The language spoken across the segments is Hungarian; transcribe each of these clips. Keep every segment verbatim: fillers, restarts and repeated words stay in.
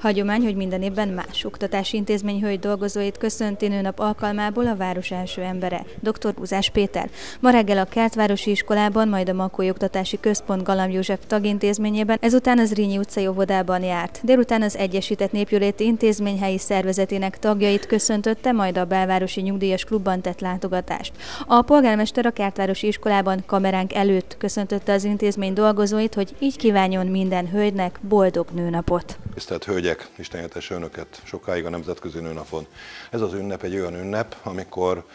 Hagyomány, hogy minden évben más oktatási intézmény hölgy dolgozóit köszönti nőnap alkalmából a város első embere, dr. Buzás Péter. Ma reggel a Kertvárosi Iskolában, majd a Makói Oktatási Központ Galamb József tagintézményében, ezután az Zrínyi utcai óvodában járt. Délután az Egyesített Népjóléti Intézmény helyi szervezetének tagjait köszöntötte, majd a Belvárosi Nyugdíjas Klubban tett látogatást. A polgármester a Kertvárosi Iskolában kameránk előtt köszöntötte az intézmény dolgozóit, hogy így kívánjon minden hölgynek boldog nőnapot. Tisztelt hölgyek, Isten éltesse önöket sokáig a Nemzetközi Nőnapon. Ez az ünnep egy olyan ünnep, amikor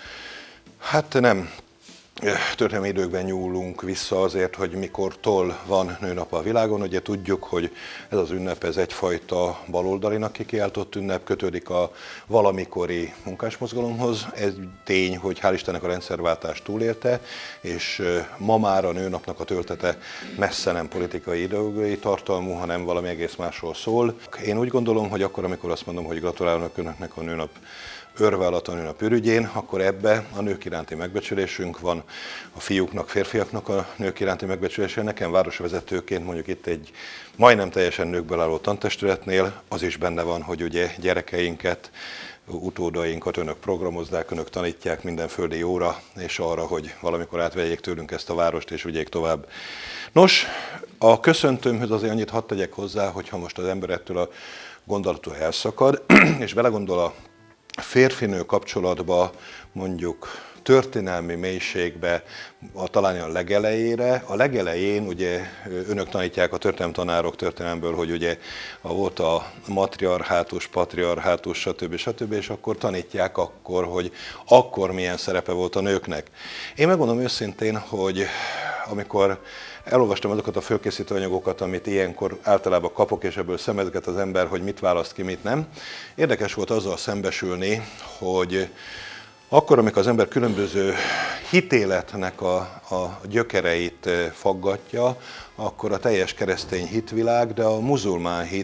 hát nem történelmi időkben nyúlunk vissza azért, hogy mikortól van nőnap a világon. Ugye tudjuk, hogy ez az ünnep ez egyfajta baloldalinak kikiáltott ünnep, kötődik a valamikori munkásmozgalomhoz. Ez tény, hogy hál' Istennek a rendszerváltást túlélte, és ma már a nőnapnak a töltete messze nem politikai ideológiai tartalmú, hanem valami egész másról szól. Én úgy gondolom, hogy akkor, amikor azt mondom, hogy gratulálok önöknek a nőnap örve alatt a nőnap ürügyén, akkor ebbe a nők iránti megbecsülésünk van, a fiúknak, férfiaknak a nők iránti megbecsülése. Nekem városvezetőként mondjuk itt egy majdnem teljesen nőkből álló tantestületnél az is benne van, hogy ugye gyerekeinket, utódainkat önök programozzák, önök tanítják minden földi jóra, és arra, hogy valamikor átvegyék tőlünk ezt a várost, és vigyék tovább. Nos, a köszöntőmhöz azért annyit hadd tegyek hozzá, hogyha most az ember ettől a gondolattól elszakad, és belegondol a férfi-nő kapcsolatba, mondjuk történelmi mélységbe, a, talán a legelejére. A legelején ugye önök tanítják, a történelemtanárok történelemből, hogy ugye volt a matriarhátus, patriarhátus, stb. stb. És akkor tanítják akkor, hogy akkor milyen szerepe volt a nőknek. Én megmondom őszintén, hogy amikor elolvastam azokat a fölkészítő anyagokat, amit ilyenkor általában kapok, és ebből szemezget az ember, hogy mit választ ki, mit nem. Érdekes volt azzal szembesülni, hogy akkor, amikor az ember különböző hitéletnek a, a gyökereit faggatja, akkor a teljes keresztény hitvilág, de a muzulmán hit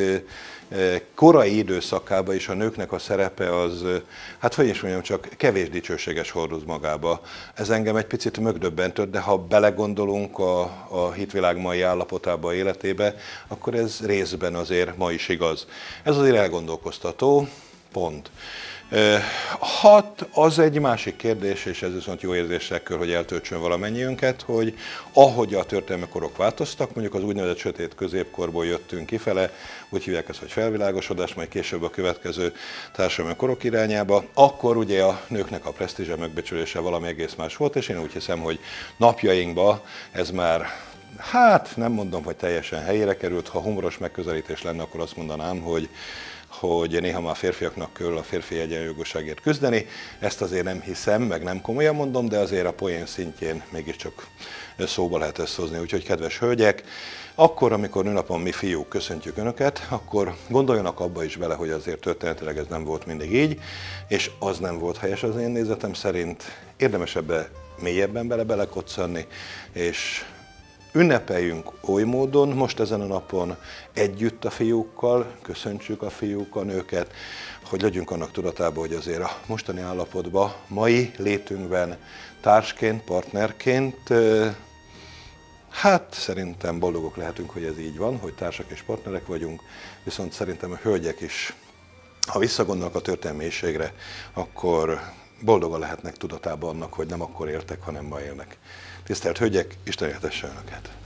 korai időszakában is a nőknek a szerepe az, hát hogy is mondjam, csak kevés dicsőséges hordoz magába. Ez engem egy picit megdöbbentett, de ha belegondolunk a, a hitvilág mai állapotába, életébe, akkor ez részben azért ma is igaz. Ez azért elgondolkoztató, pont. Hat, az egy másik kérdés, és ez viszont jó érzéssel kell, hogy eltöltsön valamennyiünket, hogy ahogy a történelmi korok változtak, mondjuk az úgynevezett sötét középkorból jöttünk kifele, úgy hívják ezt, hogy felvilágosodás, majd később a következő társadalmi korok irányába, akkor ugye a nőknek a presztízse, megbecsülése valami egész más volt, és én úgy hiszem, hogy napjainkban ez már, hát nem mondom, hogy teljesen helyére került, ha humoros megközelítés lenne, akkor azt mondanám, hogy hogy néha már férfiaknak kell a férfi egyenjogúságért küzdeni. Ezt azért nem hiszem, meg nem komolyan mondom, de azért a poén szintjén mégiscsak szóba lehet ezt hozni. Úgyhogy kedves hölgyek, akkor, amikor nőnapon mi fiúk köszöntjük önöket, akkor gondoljanak abba is bele, hogy azért történetileg ez nem volt mindig így, és az nem volt helyes az én nézetem szerint. Érdemes ebbe mélyebben bele-belekoccanni, és ünnepeljünk oly módon, most ezen a napon együtt a fiúkkal, köszöntsük a fiúk, a nőket, hogy legyünk annak tudatában, hogy azért a mostani állapotban, mai létünkben, társként, partnerként, hát szerintem boldogok lehetünk, hogy ez így van, hogy társak és partnerek vagyunk, viszont szerintem a hölgyek is, ha visszagondolnak a történelmi mélységre, akkor boldogan lehetnek tudatában annak, hogy nem akkor éltek, hanem ma élnek. Tisztelt hölgyek, Isten éltesse önöket!